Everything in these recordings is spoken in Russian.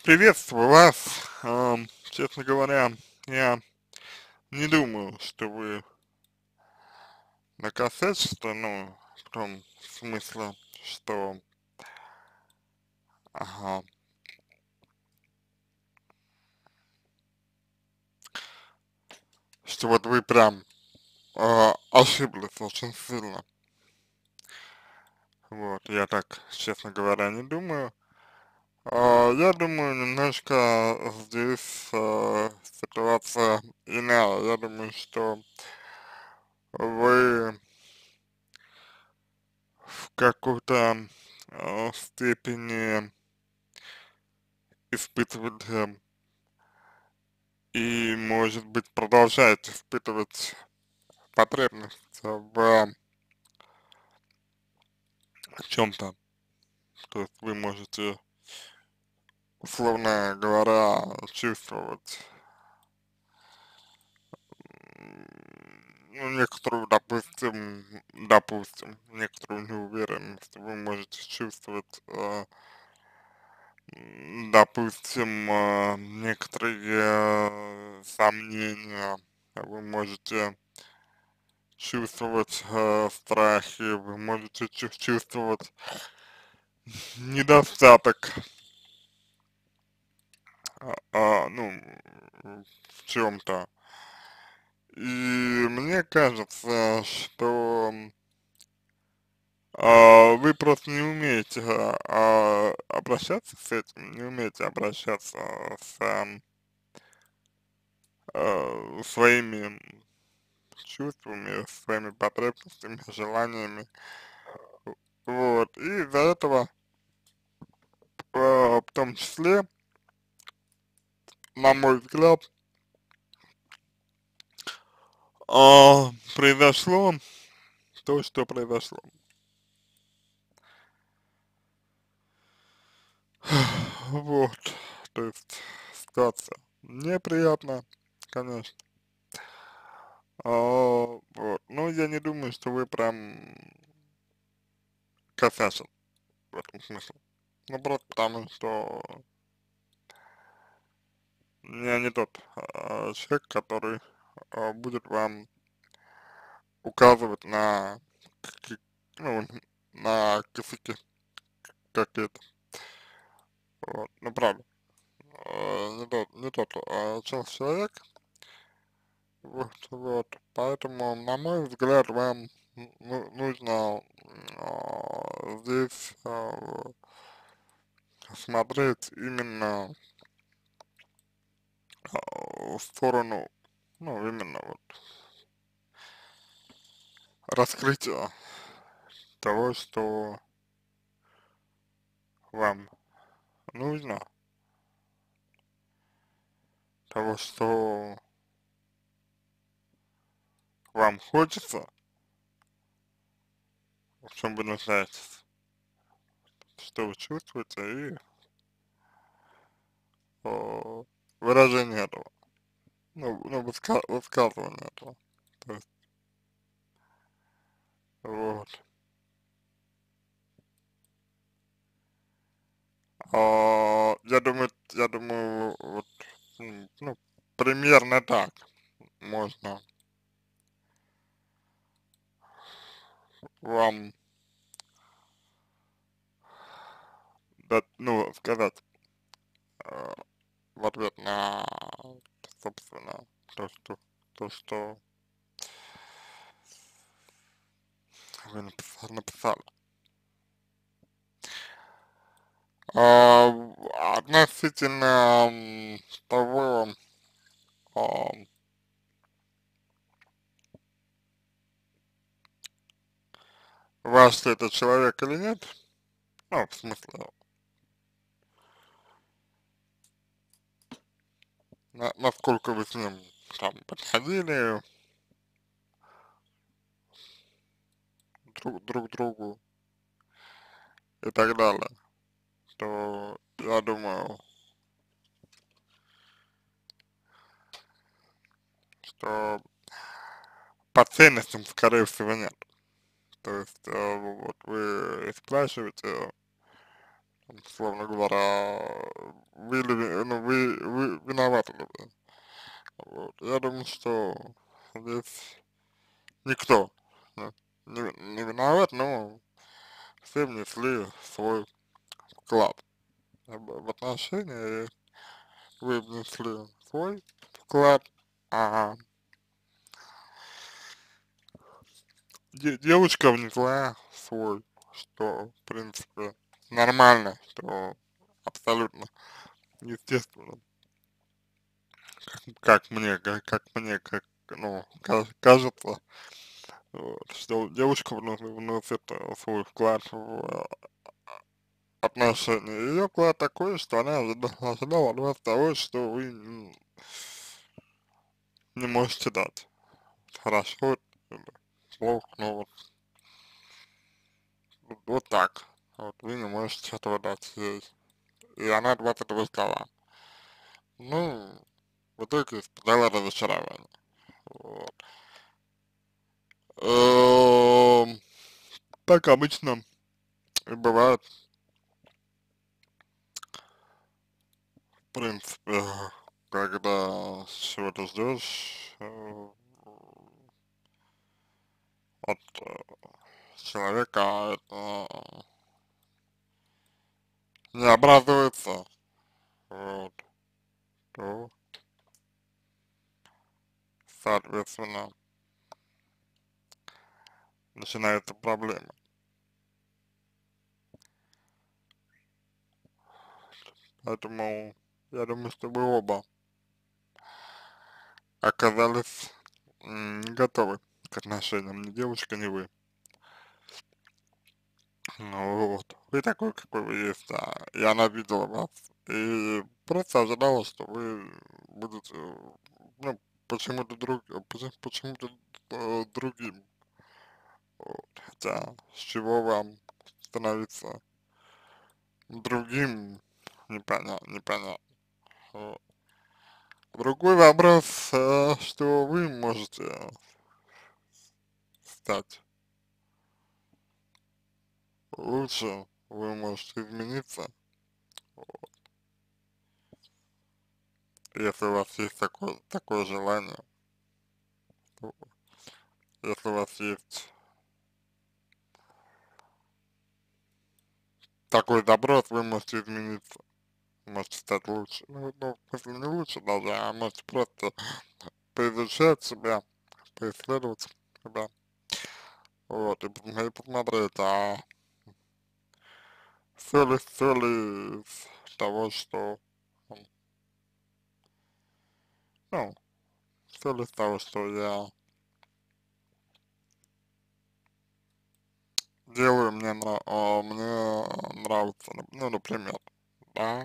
Приветствую вас. Честно говоря, я не думаю, что вы накосячите, ну, в том смысле, что, ага, что вот вы прям ошиблись очень сильно. Вот, я так, честно говоря, не думаю. Я думаю, немножко здесь ситуация иная. Я думаю, что вы в какой-то степени испытываете и, может быть, продолжаете испытывать потребность в чем-то. То есть вы можете, условно говоря, чувствовать ну, некоторую, допустим, некоторую неуверенность. Вы можете чувствовать, допустим, некоторые сомнения. Вы можете чувствовать страхи, вы можете чувствовать недостаток, ну, в чем-то. И мне кажется, что вы просто не умеете обращаться с этим, не умеете обращаться с своими чувствами, своими потребностями, желаниями. Вот. И из-за этого, в том числе, на мой взгляд, произошло то, что произошло. Вот, то есть ситуация неприятная, конечно. Вот, но я не думаю, что вы прям косячил в этом смысле. Ну, просто потому что я не тот человек, который будет вам указывать на, каки- ну, на косяки какие-то. Вот, ну, правда. Не тот человек. Вот, поэтому, на мой взгляд, вам нужно здесь смотреть именно в сторону, ну, именно вот раскрытия того, что вам нужно, того, что вам хочется, в чем вы нуждаетесь, что вы чувствуете, и э, выражение этого, ну, высказывание этого. То есть, вот. Я думаю, вот, ну, примерно так можно вам, ну, сказать э, в ответ на, собственно, то, что вы написали. Относительно того, а, ваш ли это человек или нет, ну, в смысле, насколько вы с ним там подходили друг другу и так далее, то я думаю, что по ценностям, скорее всего, нет. То есть, вот вы спрашиваете, условно говоря, вы ли думаю, что здесь никто, да, не виноват, но все внесли свой вклад в отношения, и вы внесли свой вклад, а девушка внесла свой, что, в принципе, нормально, что абсолютно естественно, как мне, ну, кажется, вот, что девушка вносит свой вклад в отношения. Ее вклад такой, что она ожидала от вас того, что вы не можете дать. Хорошо, или плохо, ну вот так. Вот вы не можете этого дать ей. И она от вас этого ждала. Ну, в итоге испытала разочарование. Вот. Эм, Так обычно и бывает, в принципе, когда чего-то ждешь от человека, это не образуется, вот, то, соответственно, начинается проблема. Поэтому я думаю, что вы оба оказались не готовы к отношениям, ни девушка, ни вы. Ну вот, вы такой, какой вы есть, и она видела вас, и просто ожидала, что вы будете, ну, почему-то другим, вот. Хотя, с чего вам становиться другим, непонятно. Вот. Другой вопрос, что вы можете стать лучше, вы можете измениться, если у вас есть такое желание, то если у вас есть такой запрос, вы можете измениться, можете стать лучше. Ну, в смысле, не лучше даже, а можете просто поизучать себя, поисследовать себя, вот, и посмотреть, все ли из того, что, ну, все ли из того, что я делаю, мне нравится, ну, например, да,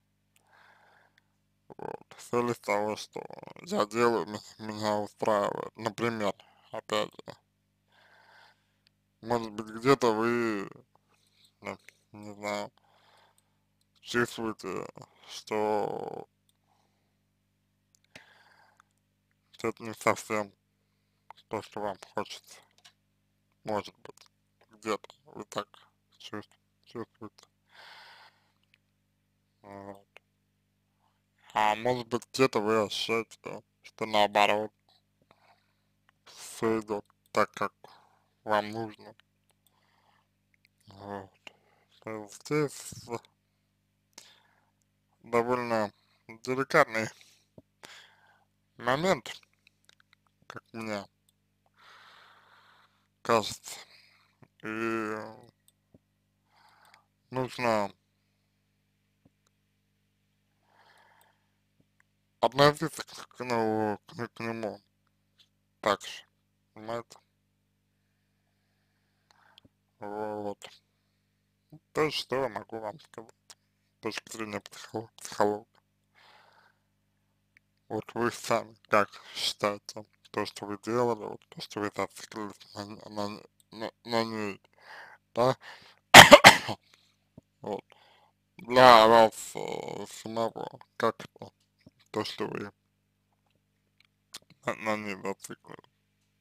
вот, все ли из того, что я делаю, меня устраивает, например, опять же, может быть, где-то вы, ну, не знаю, чувствуете, что это не совсем то, что вам хочется, может быть, где-то вы так чувствуете, вот. А может быть, где-то вы ощущаете, что наоборот, все идет так, как вам нужно, вот. То есть здесь довольно деликатный момент, как мне кажется, и нужно относиться к нему так же, понимаете? Вот. То, что я могу вам сказать с точки зрения психолога. Вот вы сами как считаете, то, что вы делали, вот то, что вы зациклились на ней, да, вот, для вас самого, как это, то, что вы на ней зациклились,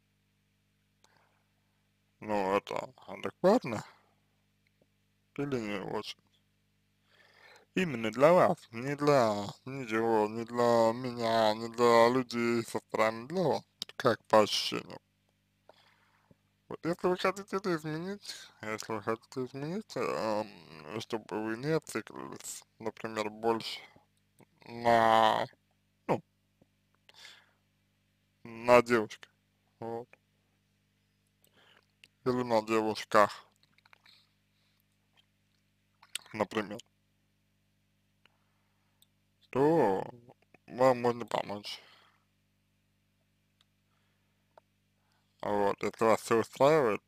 ну, это адекватно или не очень? именно для вас, не для ничего, не для меня, не для людей со стороны, для вас, как по ощущениям. Вот если вы хотите это изменить, если вы хотите изменить, чтобы вы не циклились, например, больше на, ну, на девушке, вот, или на девушках, например, то вам можно помочь. Вот, если вас все устраивает,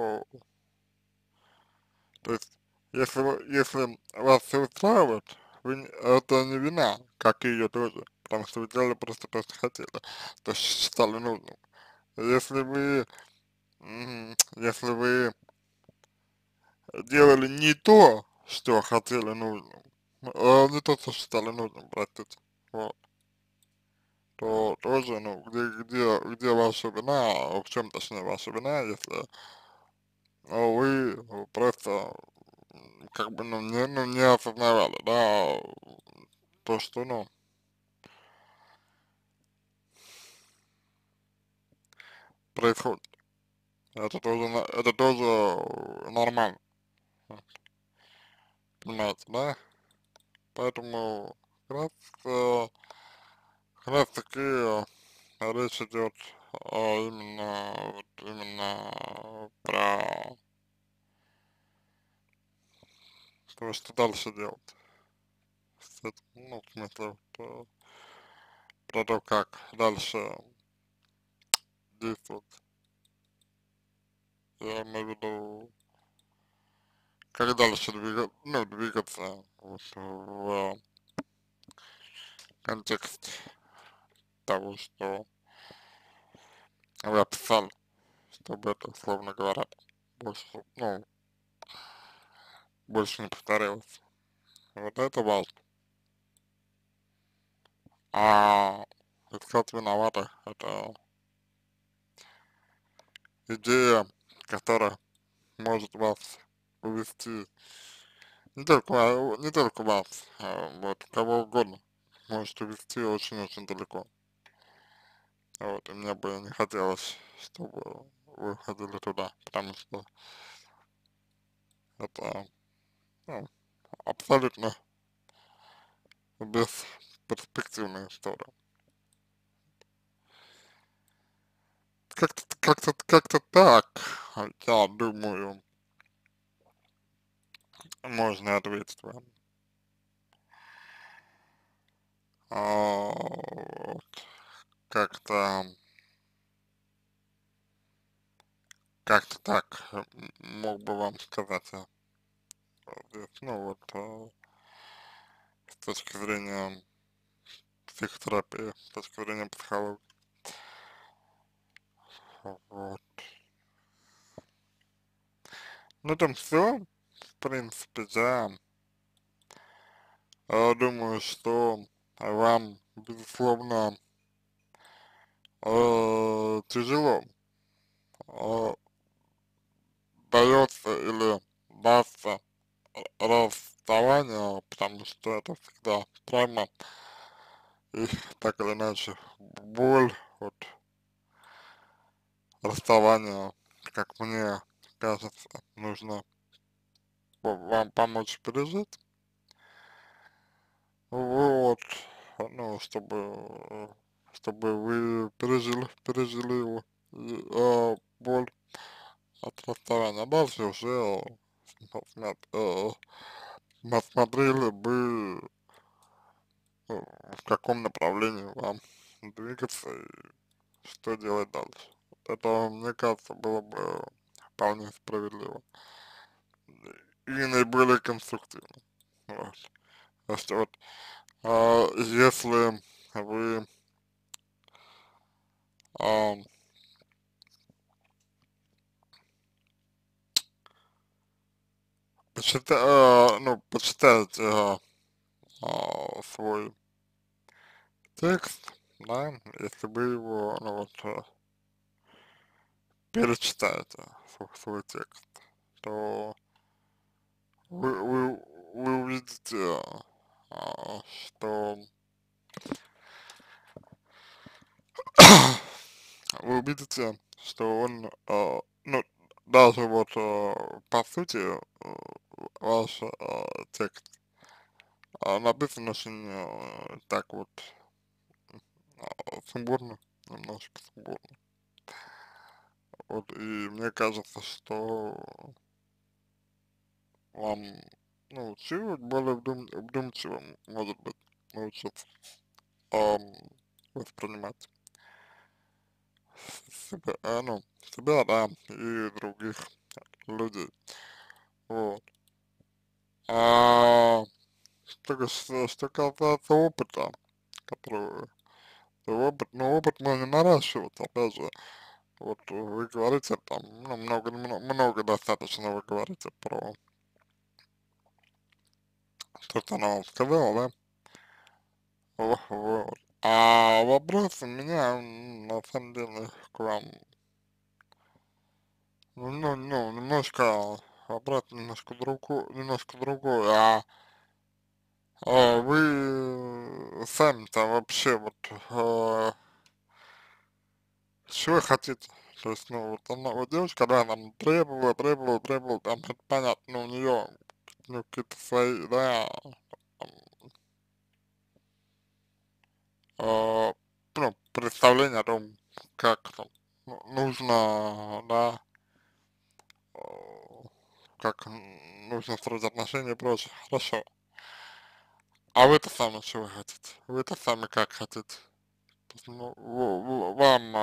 то есть, если вас все устраивает, это не вина, как и ее тоже, потому что вы делали просто то, что хотели, то, что считали нужным. Если вы, если вы делали не то, что хотели нужным, не то, что считали нужным, простите, вот, то тоже, ну, где ваша вина, в чем точнее ваша вина, если вы просто как бы, ну, не осознавали, да, то, что, ну, происходит. Это тоже нормально, понимаете, да? Поэтому как раз, э, как раз таки речь идет именно про то, что дальше делать. Ну, в смысле, про то, как дальше действовать. Я имею в виду, как дальше двигаться вот, в контексте того, что вы описали, чтобы это, условно говоря, больше, ну, больше не повторилось. Вот это важно. А искать виноватых — это идея, которая может вас увести, не только вас, вот, кого угодно, может увести очень-очень далеко. Вот, и мне бы не хотелось, чтобы вы ходили туда, потому что это, ну, абсолютно бесперспективная история. Как-то так, я думаю, можно ответить вам. Вот, как-то, как-то так мог бы вам сказать я. Здесь, ну вот, с точки зрения психотерапии, с точки зрения психологии. Вот. Ну там все, в принципе, я думаю, что вам, безусловно, тяжело э, дается или дастся расставание, потому что это всегда травма и так или иначе боль от расставания, как мне кажется, нужно вам помочь пережить. Вот, ну, чтобы вы пережили его, боль от расставания. А дальше уже посмотрели бы, в каком направлении вам двигаться и что делать дальше. Это, мне кажется, было бы вполне справедливо и наиболее конструктивно. Вот. Потому что вот, если вы а, почитаете свой текст, да, если вы его, ну вот, перечитаете свой текст, то вы увидите что вы увидите, что он, ну, даже вот, по сути, ваш, текст, написан очень, так вот, сумбурно, немножко сумбурно. Вот, и мне кажется, что вам, ну, чуть более вдумчивым, может быть, научиться, ам, воспринимать себя, ну, себя, да, и других людей. Вот. А только что касается опыта, который опыт, но опыт можно наращивать, опять же. Вот вы говорите там, ну, много достаточно вы говорите про то, что она вам сказала, да? Вот. А вопрос у меня, на самом деле, к вам, немножко, вопрос немножко другой. Вы сами-то вообще вот, чего хотите? То есть, ну, вот она, вот девушка, да, там требовала, там, это понятно, ну, у нее, ну, какие-то свои, да, там, э, ну, представления о том, как там нужно, да, э, как нужно строить отношения и прочее. Хорошо. А вы-то сами чего хотите? Вы-то сами как хотите? То есть, ну, вам,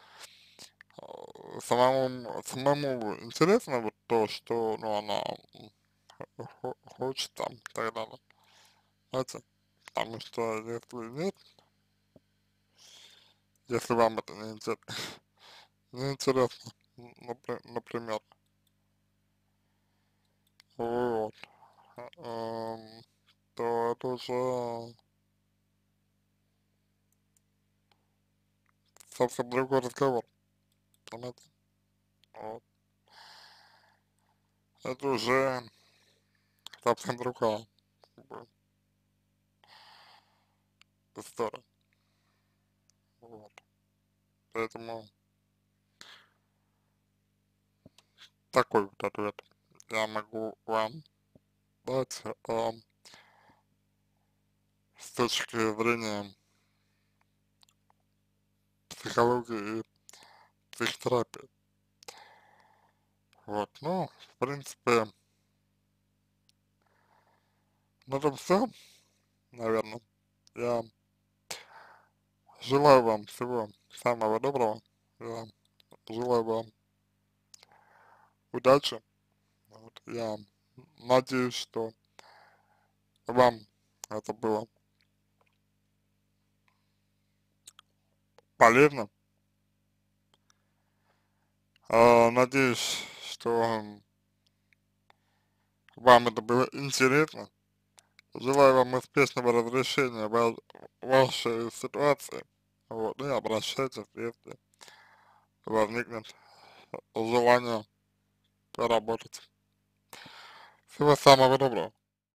самому интересно вот то, что, ну, она хочет там и так далее. Знаете, потому что если нет, если вам это не интересно, например, вот, эм, то это уже совсем другой разговор, понимаете? Вот. Это уже совсем другая, как бы, история. Вот. Поэтому такой вот ответ я могу вам дать, с точки зрения психологии и психотерапии. Вот, ну, в принципе, на этом все, наверное. Я желаю вам всего самого доброго. Я желаю вам удачи. Вот, я надеюсь, что вам это было полезно. Надеюсь, что вам это было интересно. Желаю вам успешного разрешения вашей ситуации. Вот, и обращайтесь, если возникнет желание поработать. Всего самого доброго.